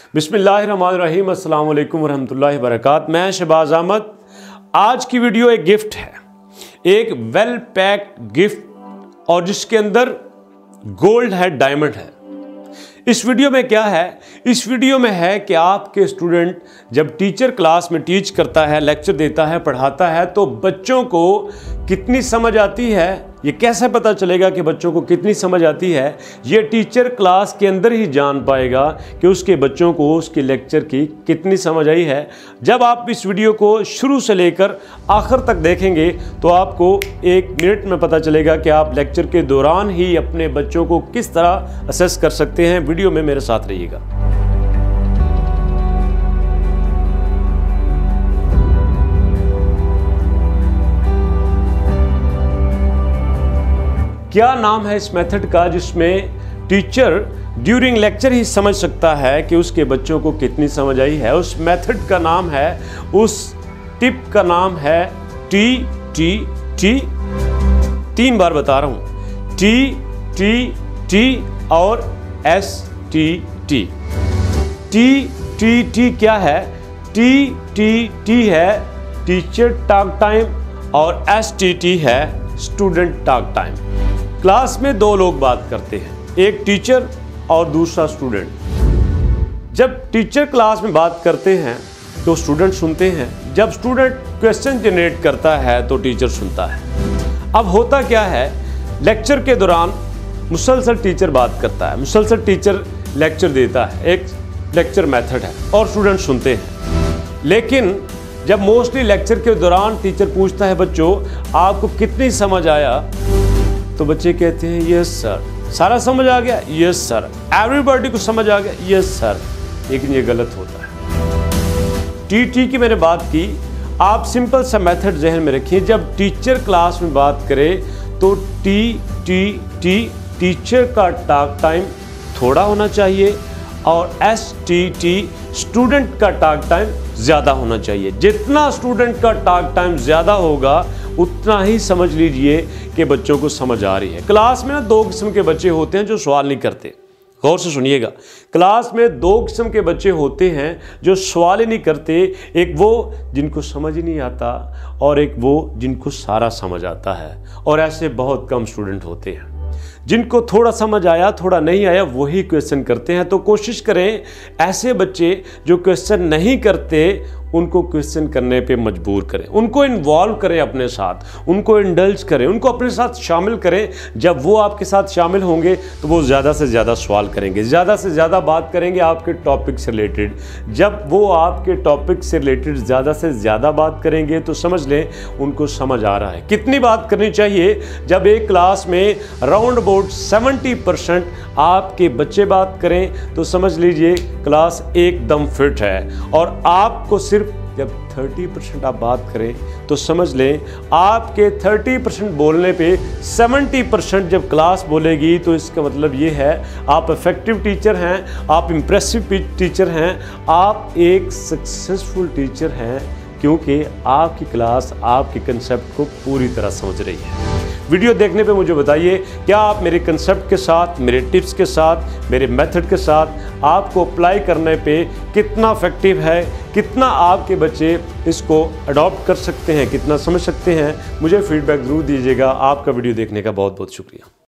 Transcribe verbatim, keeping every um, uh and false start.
बिस्मिल्लाहिर्रहमानिर्रहीम, अस्सलाम वालेकुम वरहमतुल्लाहि वबरकातुहू। मैं शहबाज अहमद। आज की वीडियो एक गिफ्ट है, एक वेल पैक्ड गिफ्ट और जिसके अंदर गोल्ड है, डायमंड है। इस वीडियो में क्या है? इस वीडियो में है कि आपके स्टूडेंट जब टीचर क्लास में टीच करता है, लेक्चर देता है, पढ़ाता है तो बच्चों को कितनी समझ आती है, ये कैसे पता चलेगा कि बच्चों को कितनी समझ आती है? ये टीचर क्लास के अंदर ही जान पाएगा कि उसके बच्चों को उसके लेक्चर की कितनी समझ आई है। जब आप इस वीडियो को शुरू से लेकर आखिर तक देखेंगे तो आपको एक मिनट में पता चलेगा कि आप लेक्चर के दौरान ही अपने बच्चों को किस तरह असेस कर सकते हैं। वीडियो में मेरे साथ रहिएगा। क्या नाम है इस मेथड का जिसमें टीचर ड्यूरिंग लेक्चर ही समझ सकता है कि उसके बच्चों को कितनी समझ आई है? उस मेथड का नाम है, उस टिप का नाम है टी टी टी। तीन बार बता रहा हूं, टी टी टी और S T T. T T T क्या है? टी टी टी है टीचर टॉक टाइम और एस टी टी है स्टूडेंट टॉक टाइम। क्लास में दो लोग बात करते हैं, एक टीचर और दूसरा स्टूडेंट। जब टीचर क्लास में बात करते हैं तो स्टूडेंट सुनते हैं, जब स्टूडेंट क्वेश्चन जनरेट करता है तो टीचर सुनता है। अब होता क्या है, लेक्चर के दौरान मुसलसल टीचर बात करता है, मुसलसल टीचर लेक्चर देता है, एक लेक्चर मेथड है और स्टूडेंट सुनते हैं। लेकिन जब मोस्टली लेक्चर के दौरान टीचर पूछता है बच्चों आपको कितनी समझ आया, तो बच्चे कहते हैं यस सर। सारा समझ आ गया? Yes sir. एवरीबॉडी को समझ आ गया? Yes sir. लेकिन ये गलत होता है। टी टी की मैंने बात की, आप सिंपल सा मेथड जहन में रखिए। जब टीचर क्लास में बात करे तो टी टी टी टीचर का टॉक टाइम थोड़ा होना चाहिए और एस टी टी स्टूडेंट का टॉक टाइम ज़्यादा होना चाहिए। जितना स्टूडेंट का टॉक टाइम ज़्यादा होगा उतना ही समझ लीजिए कि बच्चों को समझ आ रही है। क्लास में ना दो किस्म के बच्चे होते हैं जो सवाल नहीं करते। गौर से सुनिएगा, क्लास में दो किस्म के बच्चे होते हैं जो सवाल ही नहीं करते। एक वो जिनको समझ ही नहीं आता और एक वो जिनको सारा समझ आता है। और ऐसे बहुत कम स्टूडेंट होते हैं जिनको थोड़ा समझ आया, थोड़ा नहीं आया, वही क्वेश्चन करते हैं। तो कोशिश करें ऐसे बच्चे जो क्वेश्चन नहीं करते उनको क्वेश्चन करने पे मजबूर करें, उनको इन्वॉल्व करें अपने साथ, उनको इंडल्ज करें, उनको अपने साथ शामिल करें। जब वो आपके साथ शामिल होंगे तो वो ज़्यादा से ज़्यादा सवाल करेंगे, ज़्यादा से ज़्यादा बात करेंगे आपके टॉपिक से रिलेटेड। जब वो आपके टॉपिक से रिलेटेड ज़्यादा से ज़्यादा बात करेंगे तो समझ लें उनको समझ आ रहा है। कितनी बात करनी चाहिए? जब एक क्लास में राउंड अबाउट सेवेंटी परसेंट आपके बच्चे बात करें तो समझ लीजिए क्लास एकदम फिट है। और आपको सिर्फ जब तीस परसेंट आप बात करें तो समझ लें आपके तीस परसेंट बोलने पे सत्तर परसेंट जब क्लास बोलेगी तो इसका मतलब ये है आप इफेक्टिव टीचर हैं, आप इम्प्रेसिव टीचर हैं, आप एक सक्सेसफुल टीचर हैं, क्योंकि आपकी क्लास आपके कंसेप्ट को पूरी तरह समझ रही है। वीडियो देखने पे मुझे बताइए क्या आप मेरे कंसेप्ट के साथ, मेरे टिप्स के साथ, मेरे मेथड के साथ आपको अप्लाई करने पे कितना इफेक्टिव है, कितना आपके बच्चे इसको अडॉप्ट कर सकते हैं, कितना समझ सकते हैं। मुझे फीडबैक ज़रूर दीजिएगा। आपका वीडियो देखने का बहुत बहुत शुक्रिया।